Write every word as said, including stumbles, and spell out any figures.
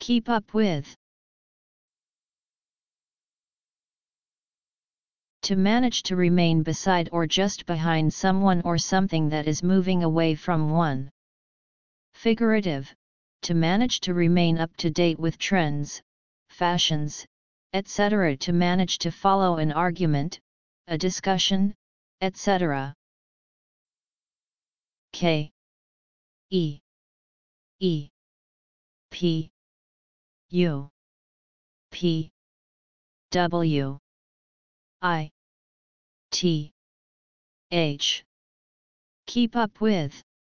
Keep up with. To manage to remain beside or just behind someone or something that is moving away from one. Figurative, to manage to remain up to date with trends, fashions, et cetera. To manage to follow an argument, a discussion, et cetera. K E E P U P W I T H. Keep up with.